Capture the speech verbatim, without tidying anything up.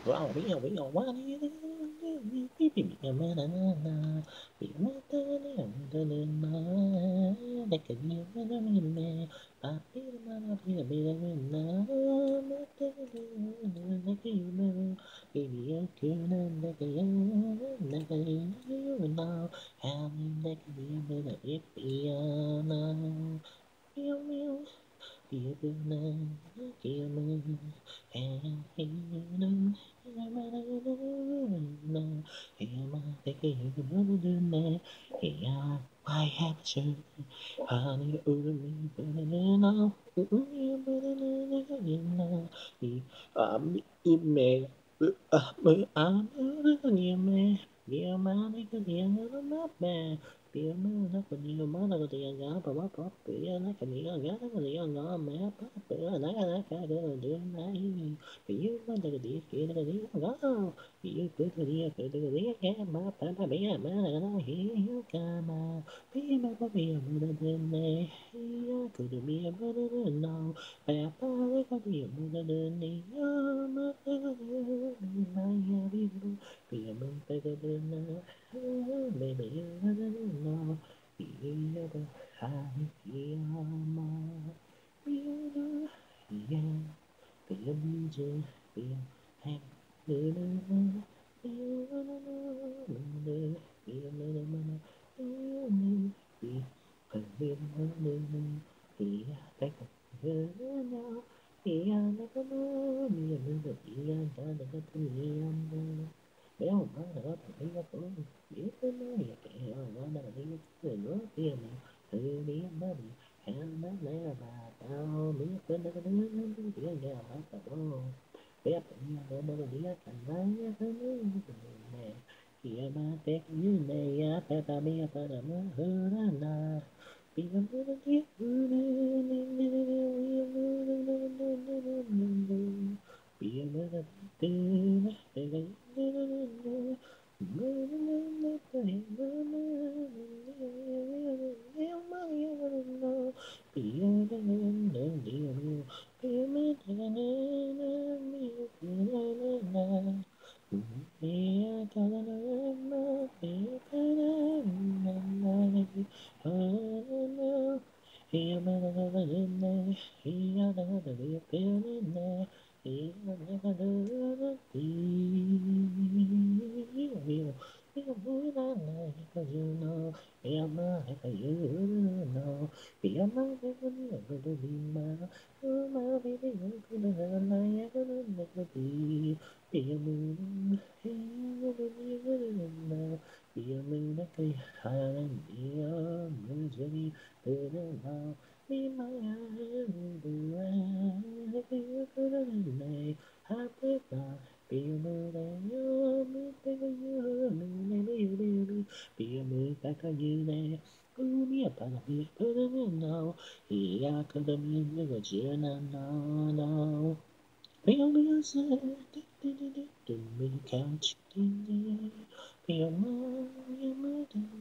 Wow, we are we are one. I have a shirt, honey, ooh, banana, ooh, banana, um, email, um, um, email, yeah, man, yeah, man, Pia mơ nó còn nhiều mơ nó còn tiền gà bà bắp bắp pia nó còn nhiều gà nó còn nhiều ngõ mẹ bắp pia nó nó cái đó đưa này pia mơ nó còn đi kia nó còn đi gà pia cứ cứ đi cứ cứ đi cái mà bà bà pia mà nó hiểu cả mà pia mà bà pia mơ nó đưa này cứ đưa pia mơ nó đưa nào bà bà có pia mơ nó đưa này mơ mà ya pia pia mơ ta có đưa nào baby you know you the high yama you know yeah you just feel hey you know you know you you know you know you cause you know yeah take a good now yeah never know me never yeah never to me béo mà nó là thấy nó cũng biết tới nó vậy kệ nó là đi người nữa kia mà tự biết nó bị hẹn nó lấy là bà tao biết tới nó nó nó chỉ là nhà mà tao bé tự nhiên nó nó đi thành lấy cái nè kia mà tết như này á ta ta biết ta đã mới hư ra nè vì nó nó biết hư vì nó nó tư nó để cái Cause you know, I'm not like you know. Be a man, I'm gonna be my, oh my baby, I'm gonna have my, I'm gonna never be. Be a moon, hey, I'm gonna be a now. Be a moon, I can hide, be a moon, Jenny, be a now. Be my eye, be a be a good night, happy thought. Be a moon, and you're me, baby, you're me, baby, baby. Be a moon, back on you there. Ooh, me up on a big put it in now. Yeah, could have been the Gina now, now. Feel me, I said, to me, couch, be a man, you murder,